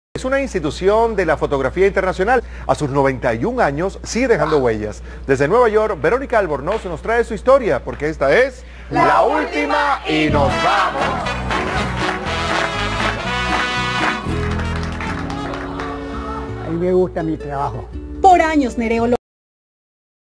Es una institución de la fotografía internacional. A sus 91 años sigue dejando huellas. Desde Nueva York, Verónica Albornoz nos trae su historia, porque esta es La Última y nos vamos. A mí me gusta mi trabajo. Por años, Nereo